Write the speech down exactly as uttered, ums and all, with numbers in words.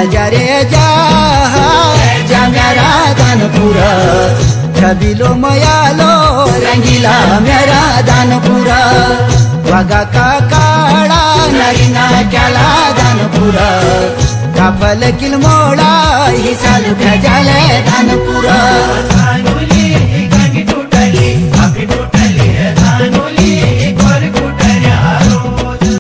जा रे जा जा मेरा दानपुर छबिलो मयालो रंगीला मेरा दानपुर वगा का काळा नरीना क्याला दानपुर कापल किल मोळा ही सालू जाले दानपुर।